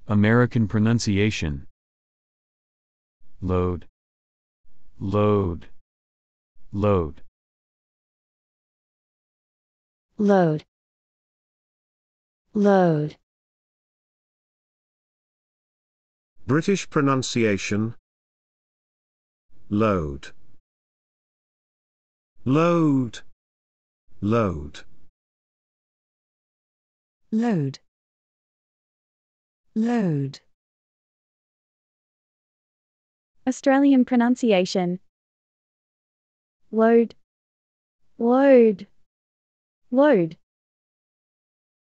American pronunciation. LODE, LODE, LODE. LODE, LODE. British pronunciation. LODE, LODE, LODE. LODE, LODE. Australian pronunciation. LODE, LODE, LODE.